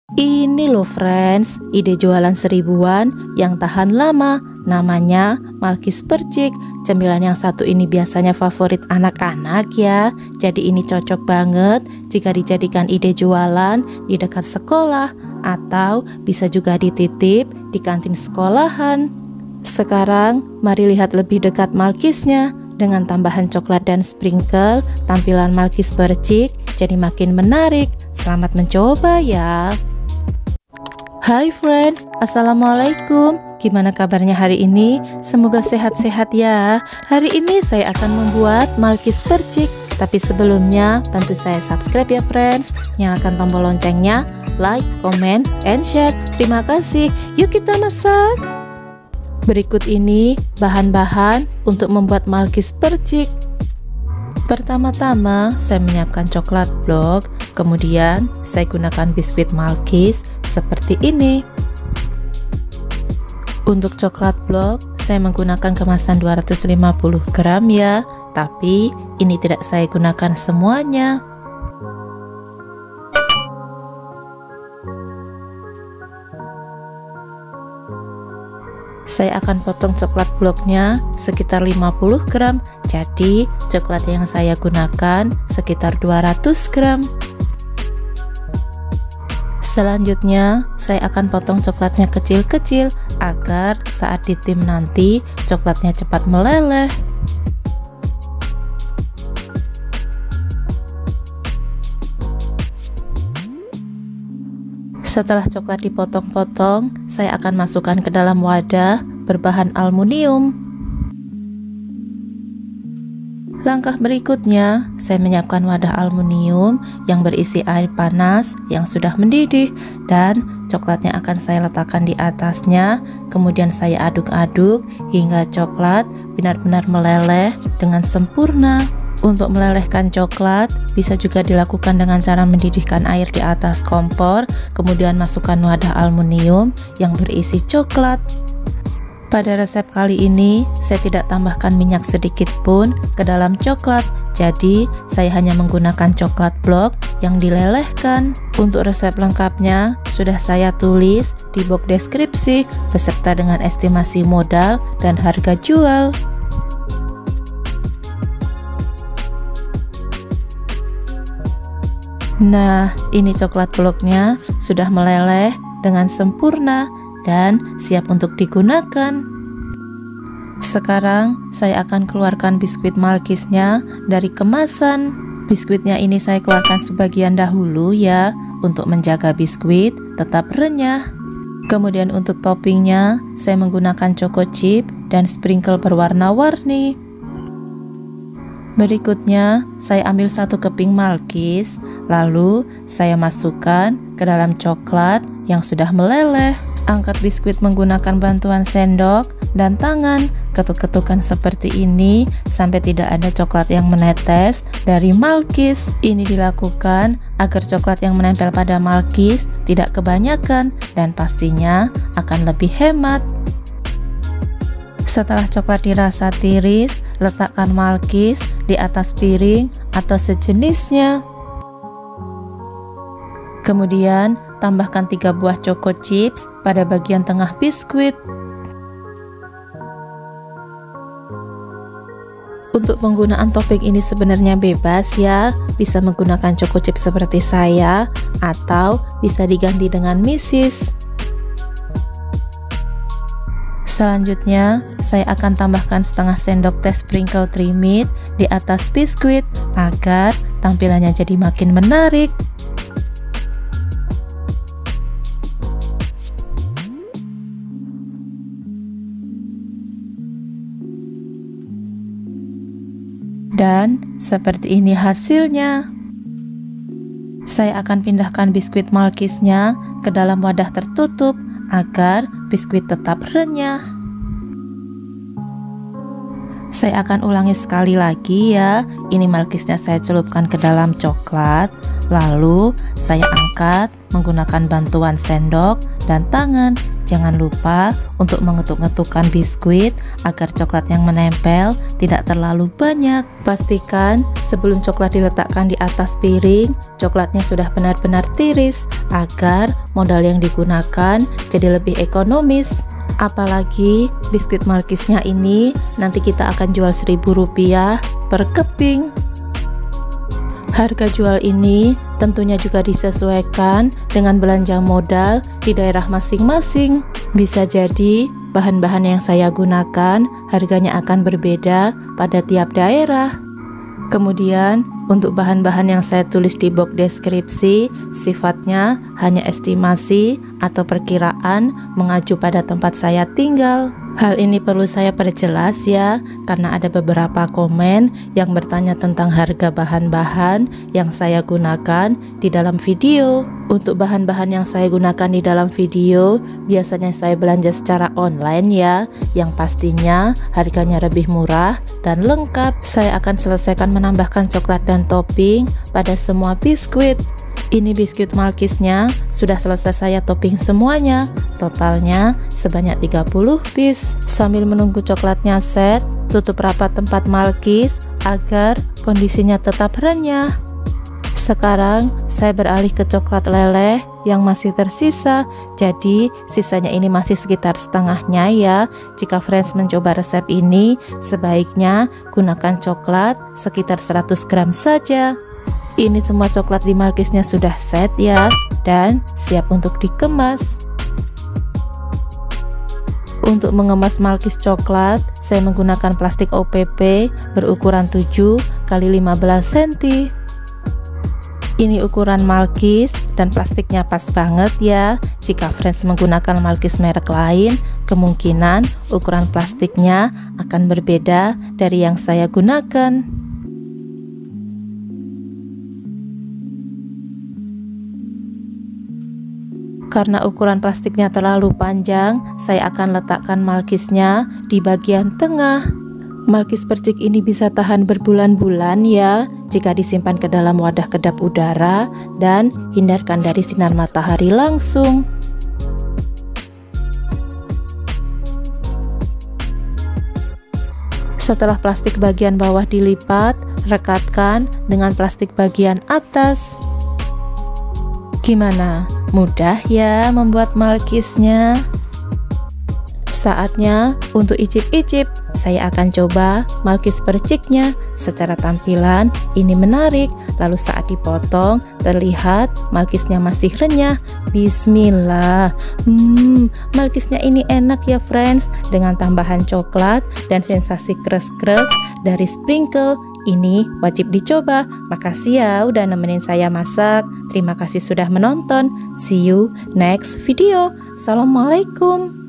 Ini loh friends, ide jualan seribuan yang tahan lama. Namanya Malkis Percik. Cemilan yang satu ini biasanya favorit anak-anak ya. Jadi ini cocok banget jika dijadikan ide jualan di dekat sekolah, atau bisa juga dititip di kantin sekolahan. Sekarang mari lihat lebih dekat Malkisnya. Dengan tambahan coklat dan sprinkle, tampilan Malkis Percik jadi makin menarik. Selamat mencoba ya. Hai friends, assalamualaikum. Gimana kabarnya hari ini? Semoga sehat-sehat ya. Hari ini saya akan membuat Malkis Percik. Tapi sebelumnya bantu saya subscribe ya friends. Nyalakan tombol loncengnya, like, comment, and share. Terima kasih. Yuk kita masak. Berikut ini bahan-bahan untuk membuat Malkis Percik. Pertama-tama saya menyiapkan coklat blok. Kemudian saya gunakan biskuit Malkis seperti ini. Untuk coklat blok saya menggunakan kemasan 250 gram ya, tapi ini tidak saya gunakan semuanya. Saya akan potong coklat bloknya sekitar 50 gram. Jadi coklat yang saya gunakan sekitar 200 gram. Selanjutnya saya akan potong coklatnya kecil-kecil agar saat ditim nanti coklatnya cepat meleleh. Setelah coklat dipotong-potong, saya akan masukkan ke dalam wadah berbahan aluminium. Langkah berikutnya, saya menyiapkan wadah aluminium yang berisi air panas yang sudah mendidih, dan coklatnya akan saya letakkan di atasnya. Kemudian saya aduk-aduk hingga coklat benar-benar meleleh dengan sempurna. Untuk melelehkan coklat bisa juga dilakukan dengan cara mendidihkan air di atas kompor, kemudian masukkan wadah aluminium yang berisi coklat. Pada resep kali ini saya tidak tambahkan minyak sedikit pun ke dalam coklat, jadi saya hanya menggunakan coklat blok yang dilelehkan. Untuk resep lengkapnya sudah saya tulis di box deskripsi beserta dengan estimasi modal dan harga jual. Nah, ini coklat bloknya sudah meleleh dengan sempurna dan siap untuk digunakan. Sekarang saya akan keluarkan biskuit Malkisnya dari kemasan. Biskuitnya ini saya keluarkan sebagian dahulu ya, untuk menjaga biskuit tetap renyah. Kemudian untuk toppingnya saya menggunakan choco chip dan sprinkle berwarna-warni. Berikutnya saya ambil satu keping Malkis, lalu saya masukkan ke dalam coklat yang sudah meleleh. Angkat biskuit menggunakan bantuan sendok dan tangan, ketuk-ketukan seperti ini sampai tidak ada coklat yang menetes dari Malkis. Ini dilakukan agar coklat yang menempel pada Malkis tidak kebanyakan dan pastinya akan lebih hemat. Setelah coklat dirasa tiris, letakkan Malkis di atas piring atau sejenisnya. Kemudian tambahkan 3 buah choco chips pada bagian tengah biskuit. Untuk penggunaan topping ini sebenarnya bebas ya, bisa menggunakan choco chips seperti saya atau bisa diganti dengan misis. Selanjutnya, saya akan tambahkan setengah sendok teh sprinkle trimit di atas biskuit agar tampilannya jadi makin menarik. Dan seperti ini hasilnya. Saya akan pindahkan biskuit Malkisnya ke dalam wadah tertutup agar biskuit tetap renyah. Saya akan ulangi sekali lagi ya. Ini Malkisnya saya celupkan ke dalam coklat. Lalu saya angkat menggunakan bantuan sendok dan tangan. Jangan lupa untuk mengetuk-ngetukkan biskuit agar coklat yang menempel tidak terlalu banyak. Pastikan sebelum coklat diletakkan di atas piring, coklatnya sudah benar-benar tiris agar modal yang digunakan jadi lebih ekonomis. Apalagi biskuit Malkisnya ini nanti kita akan jual Rp1.000 per keping. Harga jual ini tentunya juga disesuaikan dengan belanja modal di daerah masing-masing. Bisa jadi bahan-bahan yang saya gunakan harganya akan berbeda pada tiap daerah. Kemudian untuk bahan-bahan yang saya tulis di box deskripsi, sifatnya hanya estimasi atau perkiraan mengacu pada tempat saya tinggal. Hal ini perlu saya perjelas ya, karena ada beberapa komen yang bertanya tentang harga bahan-bahan yang saya gunakan di dalam video. Untuk bahan-bahan yang saya gunakan di dalam video, biasanya saya belanja secara online ya, yang pastinya harganya lebih murah dan lengkap. Saya akan selesaikan menambahkan coklat dan topping pada semua biskuit. Ini biskuit Malkisnya sudah selesai saya topping semuanya. Totalnya sebanyak 30 piece. Sambil menunggu coklatnya set, tutup rapat tempat Malkis agar kondisinya tetap renyah. Sekarang saya beralih ke coklat leleh yang masih tersisa. Jadi sisanya ini masih sekitar setengahnya ya. Jika friends mencoba resep ini, sebaiknya gunakan coklat sekitar 100 gram saja. Ini semua coklat di Malkisnya sudah set ya, dan siap untuk dikemas. Untuk mengemas Malkis coklat, saya menggunakan plastik OPP berukuran 7 x 15 cm. Ini ukuran Malkis dan plastiknya pas banget ya. Jika friends menggunakan Malkis merek lain, kemungkinan ukuran plastiknya akan berbeda dari yang saya gunakan. Karena ukuran plastiknya terlalu panjang, saya akan letakkan Malkisnya di bagian tengah. Malkis percik ini bisa tahan berbulan-bulan ya, jika disimpan ke dalam wadah kedap udara dan hindarkan dari sinar matahari langsung. Setelah plastik bagian bawah dilipat, rekatkan dengan plastik bagian atas. Gimana? Mudah ya membuat Malkisnya? Saatnya untuk icip-icip. Saya akan coba Malkis perciknya. Secara tampilan ini menarik, lalu saat dipotong terlihat Malkisnya masih renyah. Bismillah. Malkisnya ini enak ya friends, dengan tambahan coklat dan sensasi kres-kres dari sprinkle. Ini wajib dicoba. Makasih ya udah nemenin saya masak. Terima kasih sudah menonton. See you next video. Assalamualaikum.